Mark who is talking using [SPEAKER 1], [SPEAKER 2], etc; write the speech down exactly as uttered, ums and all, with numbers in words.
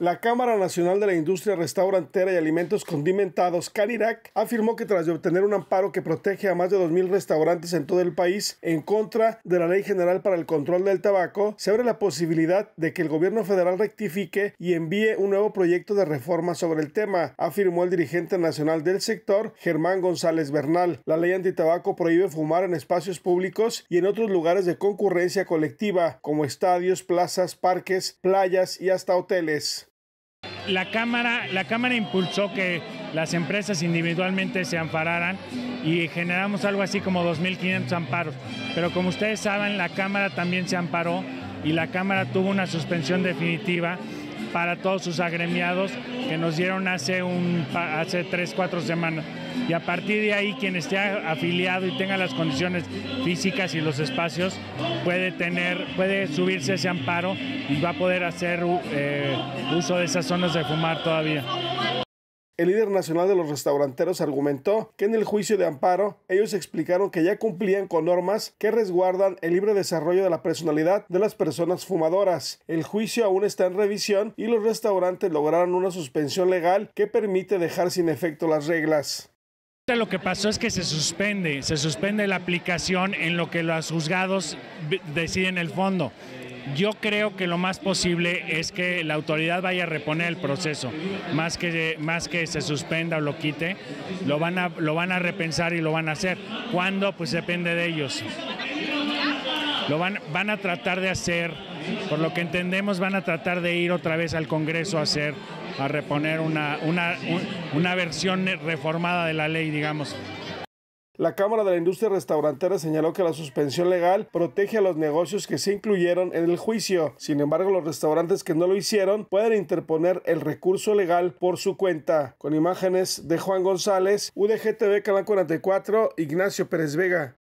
[SPEAKER 1] La Cámara Nacional de la Industria Restaurantera y Alimentos Condimentados, Canirac, afirmó que tras de obtener un amparo que protege a más de dos mil restaurantes en todo el país en contra de la Ley General para el Control del Tabaco, se abre la posibilidad de que el gobierno federal rectifique y envíe un nuevo proyecto de reforma sobre el tema, afirmó el dirigente nacional del sector, Germán González Bernal. La ley antitabaco prohíbe fumar en espacios públicos y en otros lugares de concurrencia colectiva, como estadios, plazas, parques, playas y hasta hoteles.
[SPEAKER 2] La Cámara, la Cámara impulsó que las empresas individualmente se ampararan y generamos algo así como dos mil quinientos amparos. Pero como ustedes saben, la Cámara también se amparó y la Cámara tuvo una suspensión definitiva para todos sus agremiados que nos dieron hace, un, hace tres, cuatro semanas. Y a partir de ahí, quien esté afiliado y tenga las condiciones físicas y los espacios, puede, tener, puede subirse ese amparo y va a poder hacer eh, uso de esas zonas de fumar todavía.
[SPEAKER 1] El líder nacional de los restauranteros argumentó que en el juicio de amparo ellos explicaron que ya cumplían con normas que resguardan el libre desarrollo de la personalidad de las personas fumadoras. El juicio aún está en revisión y los restaurantes lograron una suspensión legal que permite dejar sin efecto las reglas.
[SPEAKER 2] Lo que pasó es que se suspende, se suspende la aplicación en lo que los juzgados deciden el fondo. Yo creo que lo más posible es que la autoridad vaya a reponer el proceso, más que, más que se suspenda o lo quite, lo van a, lo van a repensar y lo van a hacer. ¿Cuándo? Pues depende de ellos. Lo van, van a tratar de hacer, por lo que entendemos, van a tratar de ir otra vez al Congreso a hacer, a reponer una, una, una versión reformada de la ley, digamos.
[SPEAKER 1] La Cámara de la Industria Restaurantera señaló que la suspensión legal protege a los negocios que se incluyeron en el juicio. Sin embargo, los restaurantes que no lo hicieron pueden interponer el recurso legal por su cuenta. Con imágenes de Juan González, U D G T V, Canal cuarenta y cuatro, Ignacio Pérez Vega.